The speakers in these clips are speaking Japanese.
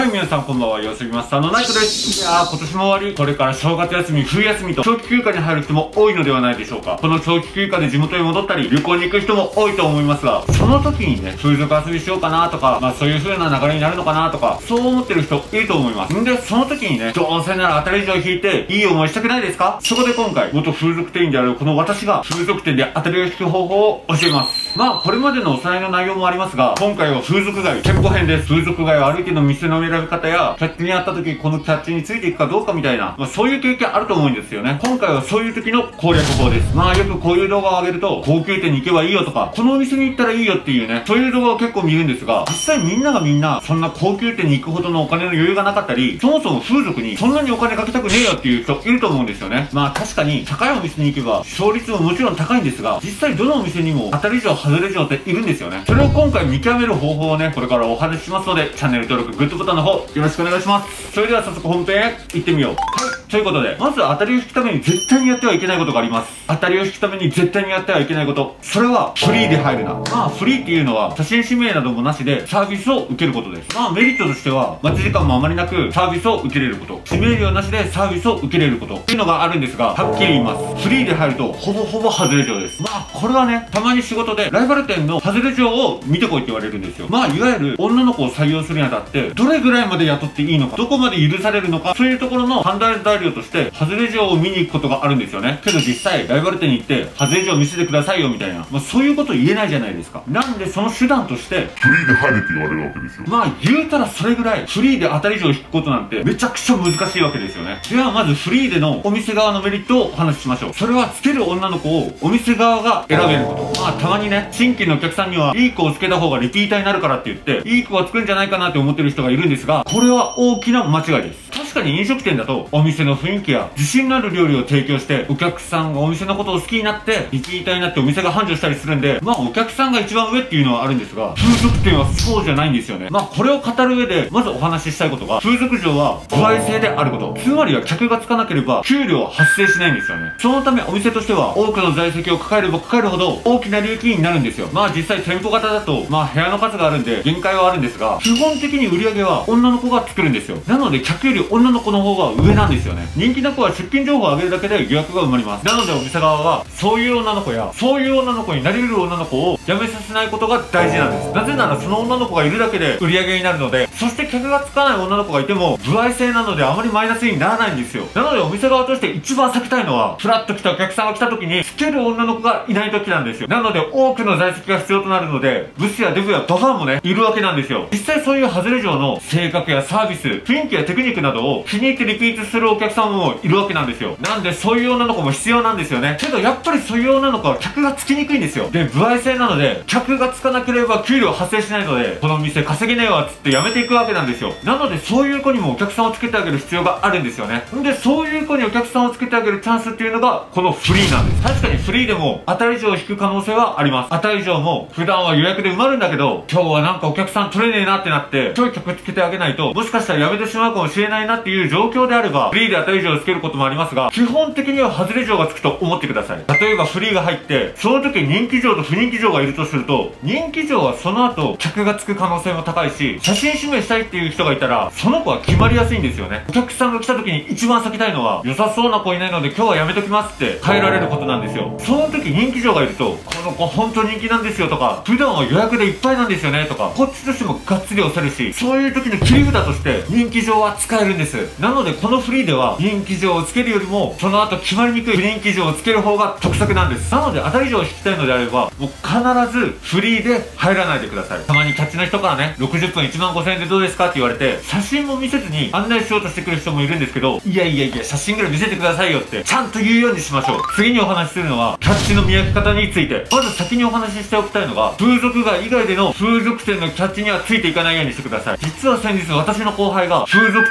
はい皆さんこんばんは、よすぎマスターのナイトです。いやー今年も終わり、これから正月休み、冬休みと長期休暇に入る人も多いのではないでしょうか。この長期休暇で地元に戻ったり旅行に行く人も多いと思いますが、その時にね、風俗遊びしようかなとか、そういう風な流れになるのかなとか、そう思ってる人いると思います。んで、その時にね、どうせなら当たり以上引いていい思いしたくないですか？そこで今回、元風俗店員であるこの私が風俗店で当たりを引く方法を教えます。これまでのおさらいの内容もありますが、今回は風俗街店舗編です。風俗街を歩いての店の選び方や、キャッチにあった時このキャッチについていくかどうかみたいな、そういう経験あると思うんですよね。今回はそういう時の攻略法です。よくこういう動画を上げると、高級店に行けばいいよとか、このお店に行ったらいいよっていうね、そういう動画を結構見るんですが、実際みんなそんな高級店に行くほどのお金の余裕がなかったり、そもそも風俗にそんなにお金かけたくねえよっていう人いると思うんですよね。確かに高いお店に行けば勝率ももちろん高いんですが、実際どのお店にも当たり以上外れ以上っているんですよね。それを今回見極める方法をね、これからお話ししますので、チャンネル登録、グッドボタンの方よろしくお願いします。それでは早速本編へ行ってみよう。ということで、まず当たりを引くために絶対にやってはいけないことがあります。当たりを引くために絶対にやってはいけないこと。それは、フリーで入るな。フリーっていうのは、写真指名などもなしで、サービスを受けることです。メリットとしては、待ち時間もあまりなく、サービスを受けれること。指名料なしでサービスを受けれること。っていうのがあるんですが、はっきり言います。フリーで入ると、ほぼ外れ状です。これはね、たまに仕事で、ライバル店の外れ状を見てこいって言われるんですよ。いわゆる、女の子を採用するにあたって、どれぐらいまで雇っていいのか、どこまで許されるのか、そういうところの判断材料として、外れ状を見に行くことがあるんですよね。けど実際、ライバル店に行って、外れ状見せてくださいよみたいな、そういうこと言えないじゃないですか。なんで、その手段として、 フリーで入れって言われるわけですよ。 言うたらそれぐらい、フリーで当たり以上引くことなんて、めちゃくちゃ難しいわけですよね。では、まずフリーでのお店側のメリットをお話ししましょう。それは、つける女の子をお店側が選べること。たまにね、新規のお客さんには、いい子をつけた方がリピーターになるからって言って、いい子がつくんじゃないかなって思ってる人がいるんですが、これは大きな間違いです。確かに飲食店だと、お店の雰囲気や自信のある料理を提供して、お客さんがお店のことを好きになって、リピーターになってお店が繁盛したりするんで、お客さんが一番上っていうのはあるんですが、風俗店はそうじゃないんですよね。これを語る上で、まずお話ししたいことが、風俗嬢は歩合制であること。つまりは客がつかなければ、給料は発生しないんですよね。そのためお店としては、多くの在籍を抱えれば抱えるほど、大きな利益になるんですよ。実際店舗型だと、部屋の数があるんで、限界はあるんですが、基本的に売り上げは女の子が作るんですよ。なので、客より女の子の方が上なんですよね。人気な子は出勤情報を上げるだけで予約が埋まります。なので、お店側は、そういう女の子や、そういう女の子になり得る女の子を辞めさせないことが大事なんです。なぜなら、その女の子がいるだけで売り上げになるので、そして客がつかない女の子がいても、歩合制なのであまりマイナスにならないんですよ。なので、お店側として一番避けたいのは、フラッと来たお客さんが来た時に、つける女の子がいない時なんですよ。なので、多くの在籍が必要となるので、ブスやデブやバカもね、いるわけなんですよ。実際そういうハズレ嬢の性格やサービス、雰囲気やテクニックなどを気に入ってリピートするお客さんもいるわけなんですよ。なんで、そういう女の子も必要なんですよね。けど、やっぱりそういう女の子は客がつきにくいんですよ。で、歩合制なので、客がつかなければ給料発生しないので、この店稼げねえわっつって辞めていくわけなんですよ。なので、そういう子にもお客さんをつけてあげる必要があるんですよね。んで、そういう子にお客さんをつけてあげるチャンスっていうのが、このフリーなんです。確かにフリーでも、当たり以上引く可能性はあります。当たり以上も、普段は予約で埋まるんだけど、今日はなんかお客さん取れねえなってなって、ちょい客つけてあげないと、もしかしたら辞めてしまうかもしれないなっていう状況であれば、フリーで当たり以上つけることもありますが、基本的には外れ嬢がつくと思ってください。例えばフリーが入って、その時人気嬢と不人気嬢がいるとすると、人気嬢はその後、客がつく可能性も高いし、写真指名したいっていう人がいたら、その子は決まりやすいんですよね。お客さんが来た時に一番避けたいのは、良さそうな子いないので今日はやめときますって変えられることなんですよ。その時人気嬢がいると、この子本当人気なんですよとか、普段は予約でいっぱいなんですよねとか、こっちとしてもがっつり押せるし、そういう時の切り札として人気嬢は使えるんです。なのでこのフリーでは人気嬢をつけるよりも、その後決まりにくい不人気嬢をつける方が得策なんです。なので当たり嬢を引きたいのであれば、もう必ずフリーで入らないでください。たまにキャッチの人からね、60分1万5000円でどうですかって言われて、写真も見せずに案内しようとしてくる人もいるんですけど、いや写真ぐらい見せてくださいよってちゃんと言うようにしましょう。次にお話しするのはキャッチの見分け方について。まず先にお話ししておきたいのが、風俗街以外での風俗店のキャッチにはついていかないようにしてください。実は先日私の後輩が風俗店のぼった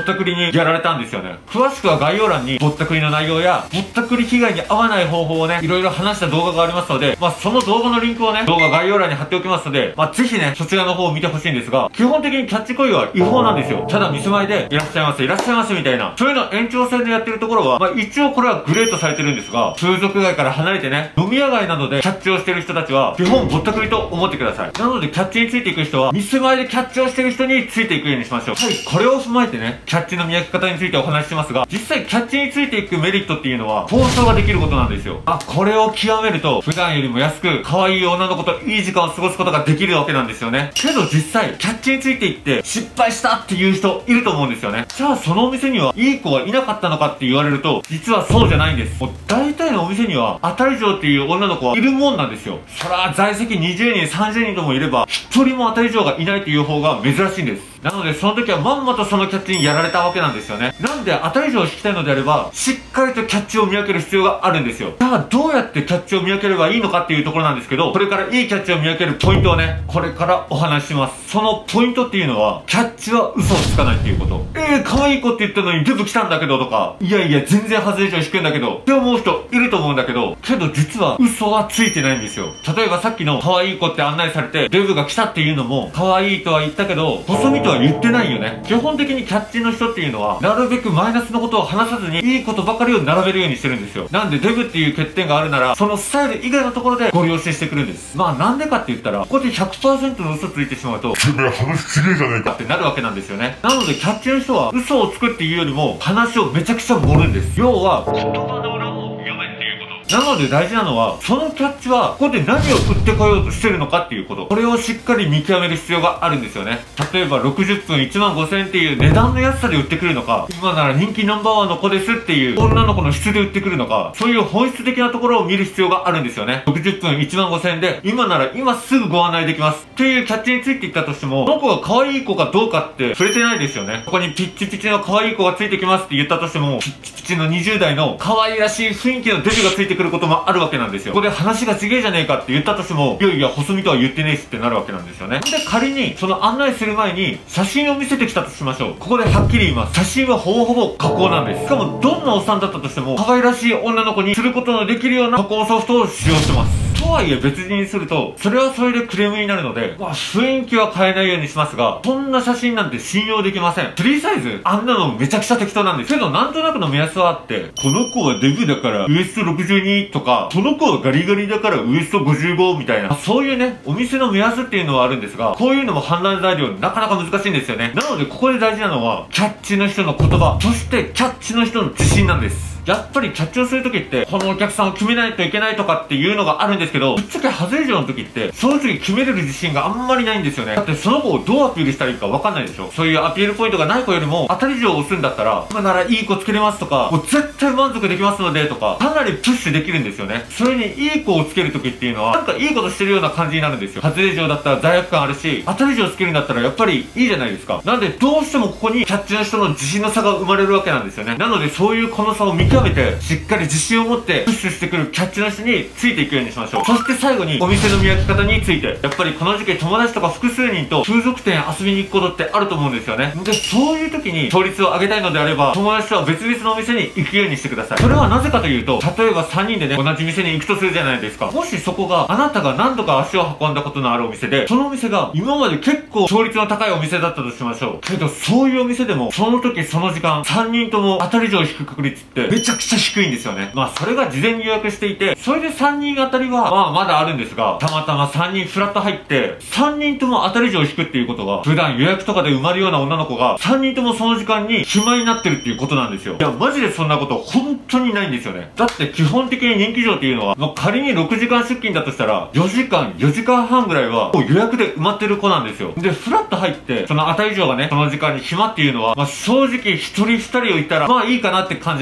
ったくりにやられたんですよね。詳しくは概要欄にぼったくりの内容や、ぼったくり被害に遭わない方法をね、いろいろ話した動画がありますので、その動画のリンクをね、動画概要欄に貼っておきますので、ぜひね、そちらの方を見てほしいんですが、基本的にキャッチ行為は違法なんですよ。ただ見住まいで、いらっしゃいませ、いらっしゃいませみたいな、そういうの延長線でやってるところは、一応これはグレートされてるんですが、風俗街から離れてね、飲み屋街などでキャッチをしてる人たちは、基本ぼったくりと思ってください。なので、キャッチについていく人は、見住まいでキャッチをしてる人についていくようにしましょう。はい、これを踏まえてね、キャッチの見分け方についてお話ししますが、実際キャッチについていくメリットっていうのは、交渉ができることなんですよ。これを極めると、普段よりも安く、可愛い女の子といい時間を過ごすことができるわけなんですよね。けど実際、キャッチについていって失敗したっていう人いると思うんですよね。じゃあそのお店にはいい子はいなかったのかって言われると、実はそうじゃないんです。もう大体のお店には、当たり嬢っていう女の子はいるもんなんですよ。そら、在籍20人、30人ともいれば、1人も当たり嬢がいないっていう方が珍しいんです。なのでその時はまんまとそのキャッチにやられたわけなんですよね。なんで当たり嬢を引きたいのであれば、しっかりとキャッチを見分ける必要があるんですよ。じゃあどうやってキャッチを見分ければいいのかっていうところなんですけど、これからいいキャッチを見分けるポイントをね、これからお話しします。そのポイントっていうのは、キャッチは嘘をつかないっていうこと。可愛い子って言ったのにデブ来たんだけどとか、いやいや全然外れ以上引くんだけどって思う人いると思うんだけど、けど実は嘘はついてないんですよ。例えばさっきの可愛い子って案内されて、デブが来たっていうのも、可愛いとは言ったけど、細身とは言ってないよね。基本的にキャッチの人っていうのは、なるべくマイナスのことを話さずに、いいことばかりを並べるようにしてるんですよ。なんでデブっていう欠点があるなら、そのスタイル以外のところでご了承してくるんです。なんでかって言ったら、ここで 100% の嘘ついてしまうと、てめえ話すげえじゃねえかってなるわけなんですよね。なのでキャッチの人は、嘘をつくっていうよりも、話をめちゃくちゃ盛るんです。要は、言葉の裏を読めっていうこと。なので大事なのは、そのキャッチは、ここで何を売ってこようとしてるのかっていうこと。これをしっかり見極める必要があるんですよね。例えば60分15000円っていう値段の安さで売ってくるのか、今なら人気ナンバーワンの子ですっていう女の子の質で売ってくるのか、そういう本質的なところを見る必要があるんですよね。60分15000円で、今なら今すぐご案内できます。っていうキャッチについていったとしても、この子が可愛い子かどうかって触れてないですよね。ここにピッチピチの可愛い子がついてきますって言ったとしても、ピッチピチの20代の可愛らしい雰囲気のデブがついてくることもあるわけなんですよ。ここで話がちげえじゃねえかって言ったとしても、いやいや細身とは言ってねえしってなるわけなんですよね。で、仮にその案内する前に写真を見せてきたとしましょう。ここではっきり言います。写真はほぼほぼ加工なんです。しかもどんなおっさんだったとしても、可愛らしい女の子にすることのできるような加工ソフトを使用してます。とはいえ別人にすると、それはそれでクレームになるので、雰囲気は変えないようにしますが、そんな写真なんて信用できません。フリーサイズあんなのめちゃくちゃ適当なんです。けどなんとなくの目安はあって、この子はデブだからウエスト62とか、この子はガリガリだからウエスト55みたいな、そういうね、お店の目安っていうのはあるんですが、こういうのも判断材料なかなか難しいんですよね。なのでここで大事なのは、キャッチの人の言葉、そしてキャッチの人の自信なんです。やっぱりキャッチをするときって、このお客さんを決めないといけないとかっていうのがあるんですけど、ぶっちゃけ外れ以上の時って、正直決めれる自信があんまりないんですよね。だってその子をどうアピールしたらいいかわかんないでしょ。そういうアピールポイントがない子よりも、当たり上を押すんだったら、今ならいい子つけれますとか、もう絶対満足できますのでとか、かなりプッシュできるんですよね。それにいい子をつけるときっていうのは、なんかいいことしてるような感じになるんですよ。外れ上だったら罪悪感あるし、当たり上つけるんだったらやっぱりいいじゃないですか。なんでどうしてもここにキャッチの人の自信の差が生まれるわけなんですよね。なのでそういうこの差を見極めて、しっかり自信を持ってプッシュしてくるキャッチの人についていくようにしましょう。そして最後にお店の見分け方について、やっぱりこの時期友達とか複数人と風俗店遊びに行くことってあると思うんですよね。で、そういう時に勝率を上げたいのであれば、友達とは別々のお店に行くようにしてください。それはなぜかというと、例えば3人でね、同じ店に行くとするじゃないですか。もしそこがあなたが何度か足を運んだことのあるお店で、そのお店が今まで結構勝率の高いお店だったとしましょう。けどそういうお店でも、その時その時間3人とも当たり上引く確率ってめちゃくちゃ低いんですよね。それが事前に予約していて、それで3人当たりはまだあるんですが、たまたま3人フラッと入って3人とも当たり上引くっていうことは、普段予約とかで埋まるような女の子が3人ともその時間に暇になってるっていうことなんですよ。いやマジでそんなこと本当にないんですよね。だって基本的に人気上っていうのは、仮に6時間出勤だとしたら4時間半ぐらいはもう予約で埋まってる子なんですよ。でフラッと入ってその当たり上がね、その時間に暇っていうのは、正直1人2人をいたらいいかなって感じなんですよね。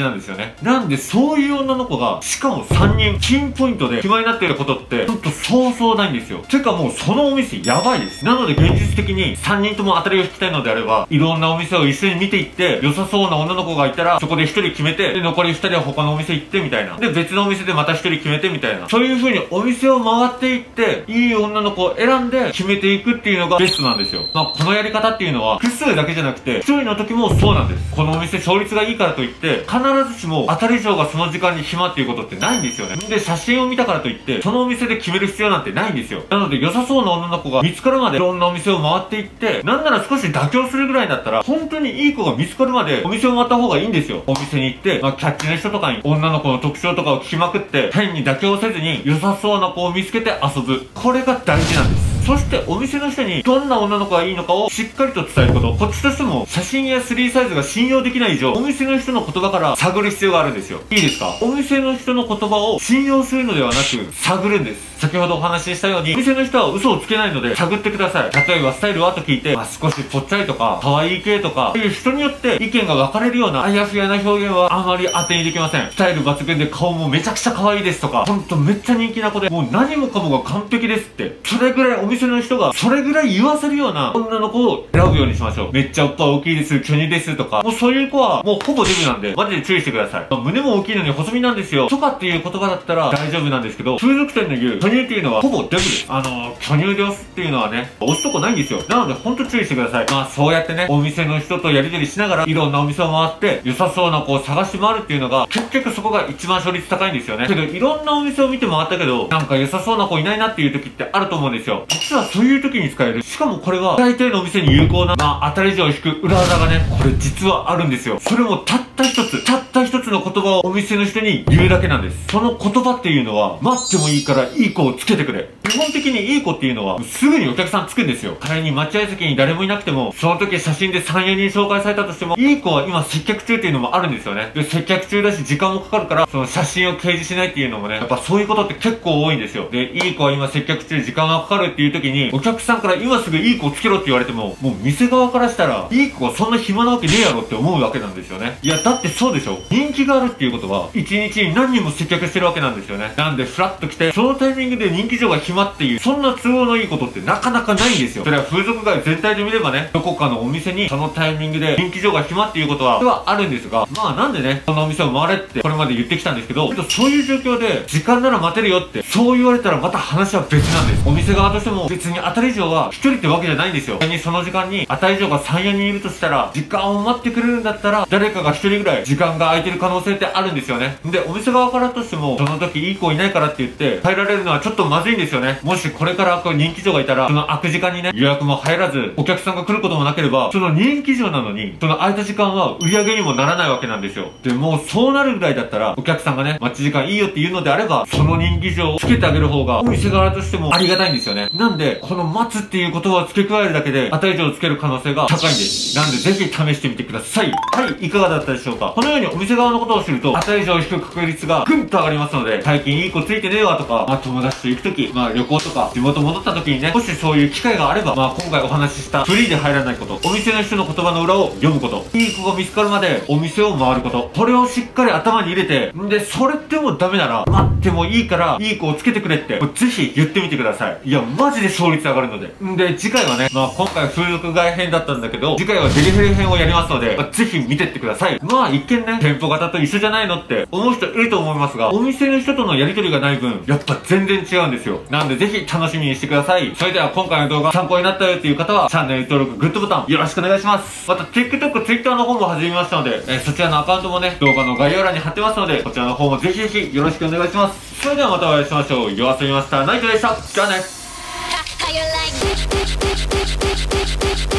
ね。なんでそういう女の子が、しかも3人ピンポイントで暇になっていることって、ほんとそうそうないんですよ。てかもうそのお店やばいです。なので現実的に3人とも当たりを引きたいのであれば、いろんなお店を一緒に見ていって、良さそうな女の子がいたら、そこで1人決めて、で、残り2人は他のお店行ってみたいな。で、別のお店でまた1人決めてみたいな。そういう風にお店を回っていって、いい女の子を選んで決めていくっていうのがベストなんですよ。まあ、このやり方っていうのは、複数だけじゃなくて、1人の時もそうなんです。このお店勝率がいいからといって、必ずしも当たり賞がその時間に暇っていうことってないんですよね。で、写真を見たからといって、そのお店で決める必要なんてないんですよ。なので、良さそうな女の子が見つかるまでいろんなお店を回っていって、なんなら少し妥協するぐらいだったら、本当にいい子が見つかるまでお店を回った方がいいんですよ。お店に行って、まあ、キャッチな人とかに女の子の特徴とかを聞きまくって、変に妥協せずに良さそうな子を見つけて遊ぶ。これが大事なんです。そしてお店の人にどんな女の子がいいのかをしっかりと伝えること。こっちとしても写真や3サイズが信用できない以上、お店の人の言葉から探る必要があるんですよ。いいですか？お店の人の言葉を信用するのではなく、探るんです。先ほどお話ししたように、お店の人は嘘をつけないので探ってください。例えばスタイルはと聞いて、まあ、少しぽっちゃりとか、可愛い系とか、そういう人によって意見が分かれるようなあやふやな表現はあまり当てにできません。スタイル抜群で顔もめちゃくちゃ可愛いですとか、ほんとめっちゃ人気な子で、もう何もかもが完璧ですって。それぐらいお店の人が、それぐらい言わせるような女の子を選ぶようにしましょう。めっちゃおっぱい大きいです、巨乳ですとか、もうそういう子はもうほぼデブなんで、マジで注意してください。胸も大きいのに細身なんですよ。とかっていう言葉だったら大丈夫なんですけど、風俗店の言う巨乳っていうのはほぼデブです。巨乳で押すっていうのはね、押すとこないんですよ。なのでほんと注意してください。まあそうやってね、お店の人とやり取りしながら、いろんなお店を回って、良さそうな子を探して回るっていうのが、結局そこが一番勝率高いんですよね。けど、いろんなお店を見て回ったけど、なんか良さそうな子いないなっていう時ってあると思うんですよ。実はそういう時に使える。しかもこれは、大抵のお店に有効な、まあ当たり状を引く裏技がね、これ実はあるんですよ。それもたった一つの言葉をお店の人に言うだけなんです。その言葉っていうのは、待ってもいいからいい子をつけてくれ。基本的にいい子っていうのは、すぐにお客さんつくんですよ。仮に待合席に誰もいなくても、その時写真で3、4人紹介されたとしても、いい子は今接客中っていうのもあるんですよね。で、接客中だし時間もかかるから、その写真を掲示しないっていうのもね、やっぱそういうことって結構多いんですよ。で、いい子は今接客中時間がかかるっていう時に、お客さんから今すぐいい子をつけろって言われても、もう店側からしたら、いい子はそんな暇なわけねえやろって思うわけなんですよね。いや、だってそうでしょ。人気があるっていうことは、一日に何人も接客してるわけなんですよね。なんで、フラッと来て、そのタイミングで人気上が暇っていう、そんな都合のいいことってなかなかないんですよ。それは風俗街全体で見ればね、どこかのお店にそのタイミングで人気上が暇っていうことは、あるんですが、まあなんでね、そのお店を回れってこれまで言ってきたんですけど、そういう状況で、時間なら待てるよって、そう言われたらまた話は別なんです。お店側としても、別に当たり以上は一人ってわけじゃないんですよ。仮にその時間に当たり以上が3、4人いるとしたら、時間を待ってくれるんだったら、誰かが一人ぐらい時間が空いてる可能性ってあるんですよね。で、お店側からとしても、その時いい子いないからって言って、入られるのはちょっとまずいんですよね。もしこれから人気上がいたら、その空く時間にね、予約も入らず、お客さんが来ることもなければ、その人気上なのに、その空いた時間は売り上げにもならないわけなんですよ。で、もうそうなるぐらいだったら、お客さんがね、待ち時間いいよって言うのであれば、その人気上をつけてあげる方が、お店側としてもありがたいんですよね。なんで、この待つっていう言葉を付け加えるだけで、当たり以上つける可能性が高いんです。なんで、ぜひ試してみてください。はい、いかがだったでしょうか。このようにお店側のことを知ると、当たり以上引く確率がぐんと上がりますので、最近いい子ついてねえわとか、まあ友達と行くとき、まあ旅行とか、地元戻った時にね、もしそういう機会があれば、まあ今回お話ししたフリーで入らないこと、お店の人の言葉の裏を読むこと、いい子が見つかるまでお店を回ること、これをしっかり頭に入れて、んで、それでもダメなら、待ってもいいから、いい子をつけてくれって、ぜひ言ってみてください。いや、マジで勝率上がるので。んで、次回はね、まあ今回風俗街編だったんだけど、次回はデリヘル編をやりますので、まあ、ぜひ見てってください。まあ一見ね、店舗型と一緒じゃないのって思う人いると思いますが、お店の人とのやりとりがない分、やっぱ全然違うんですよ。なんでぜひ楽しみにしてください。それでは今回の動画参考になったよっていう方は、チャンネル登録、グッドボタンよろしくお願いします。また TikTok、Twitter の方も始めましたので、そちらのアカウントもね、動画の概要欄に貼ってますので、こちらの方もぜひぜひよろしくお願いします。それではまたお会いしましょう。夜遊びマスターナイトでした。じゃあね。How you like